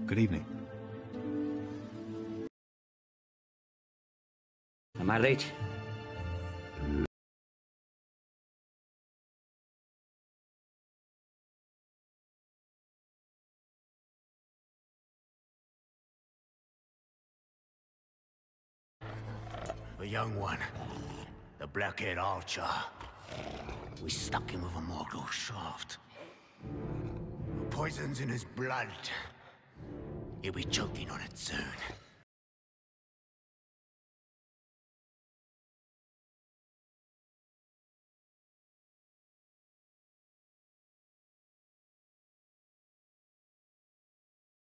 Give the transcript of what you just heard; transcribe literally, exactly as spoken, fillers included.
Good evening. Am I late? The young one. The Blackhead Archer. We stuck him with a Morgul shaft. The poison's in his blood. He'll be choking on it soon.